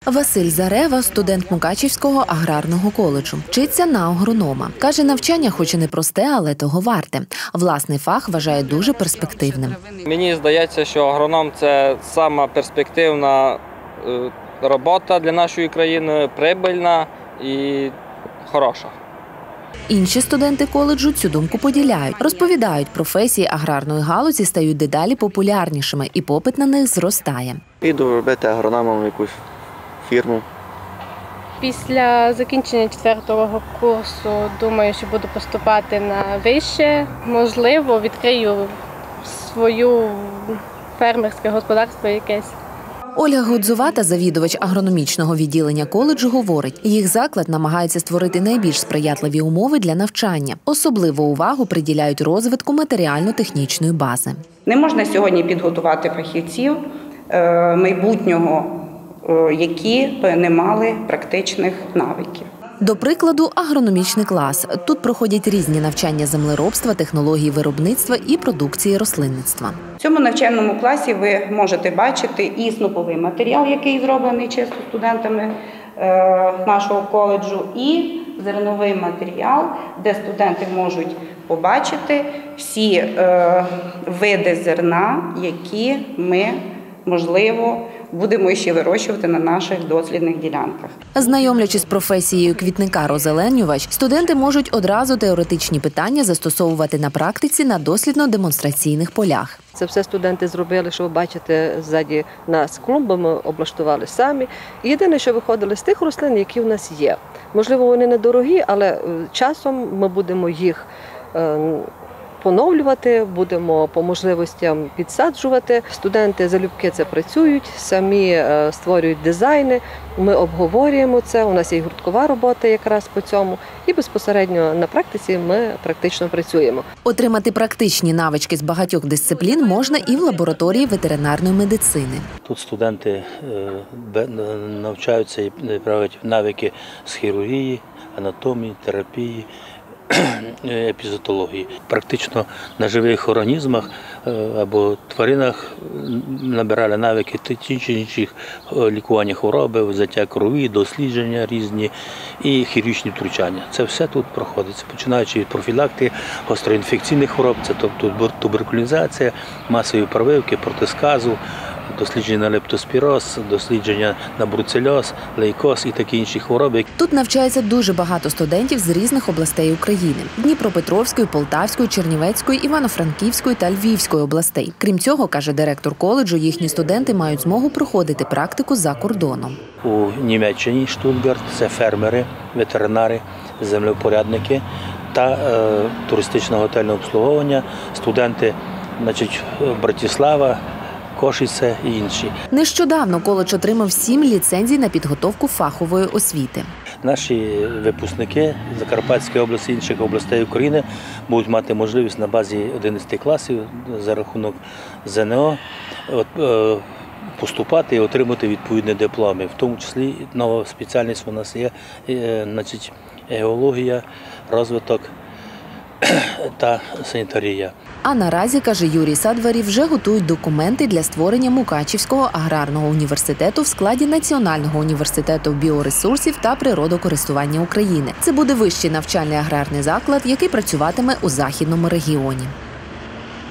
Василь Зарева – студент Мукачівського аграрного коледжу. Вчиться на агронома. Каже, навчання хоч і не просте, але того варте. Власний фах вважає дуже перспективним. Мені здається, що агроном – це сама перспективна робота для нашої країни, прибильна і хороша. Інші студенти коледжу цю думку поділяють. Розповідають, професії аграрної галузі стають дедалі популярнішими і попит на них зростає. Іду робити агрономом в якусь фірму. Після закінчення 4-го курсу думаю, що буду поступати на вище. Можливо, відкрию своє фермерське господарство якесь. Ольга Гудзувата, завідувач агрономічного відділення коледжу, говорить, їх заклад намагається створити найбільш сприятливі умови для навчання. Особливу увагу приділяють розвитку матеріально-технічної бази. Не можна сьогодні підготувати фахівців майбутнього, які б не мали практичних навиків. До прикладу, агрономічний клас. Тут проходять різні навчання землеробства, технологій виробництва і продукції рослинництва. В цьому навчальному класі ви можете бачити і сноповий матеріал, який зроблений чисто студентами нашого коледжу, і зерновий матеріал, де студенти можуть побачити всі види зерна, які ми, можливо, будемо ще вирощувати на наших дослідних ділянках. Знайомлячись з професією квітникар-озеленювач, студенти можуть одразу теоретичні питання застосовувати на практиці на дослідно-демонстраційних полях. Це все студенти зробили, що ви бачите, ззаді нас клумби ми облаштували самі. Єдине, що виходили з тих рослин, які в нас є. Можливо, вони недорогі, але часом ми будемо їх поновлювати, будемо по можливостям підсаджувати. Студенти залюбки це працюють, самі створюють дизайни, ми обговорюємо це, у нас є гурткова робота якраз по цьому, і безпосередньо на практиці ми практично працюємо. Отримати практичні навички з багатьох дисциплін можна і в лабораторії ветеринарної медицини. Тут студенти навчаються і правлять навики з хірургії, анатомії, терапії, епізотології. Практично на живих організмах або тваринах набирали навики тих чи інших лікування хвороби, взяття крові, дослідження різні і хірургічні втручання. Це все тут проходиться, починаючи від профілактики гастроінфекційних хвороб, це тобто туберкулізація, масові прививки, протисказу, дослідження на лептоспіроз, дослідження на бруцельоз, лейкоз і такі інші хвороби. Тут навчається дуже багато студентів з різних областей України – Дніпропетровської, Полтавської, Чернівецької, Івано-Франківської та Львівської областей. Крім цього, каже директор коледжу, їхні студенти мають змогу проходити практику за кордоном. У Німеччині, Штутгарт, це фермери, ветеринари, землевпорядники та туристичне готельне обслуговування, студенти, Братислава, Кошице і інші. Нещодавно коледж отримав 7 ліцензій на підготовку фахової освіти. Наші випускники Закарпатської області і інших областей України будуть мати можливість на базі 11 класів за рахунок ЗНО поступати і отримати відповідні дипломи. В тому числі нова спеціальність у нас є, геологія, розвиток та санітарія. А наразі, каже Юрій Садварів, вже готують документи для створення Мукачівського аграрного університету в складі Національного університету біоресурсів та природокористування України. Це буде вищий навчальний аграрний заклад, який працюватиме у західному регіоні.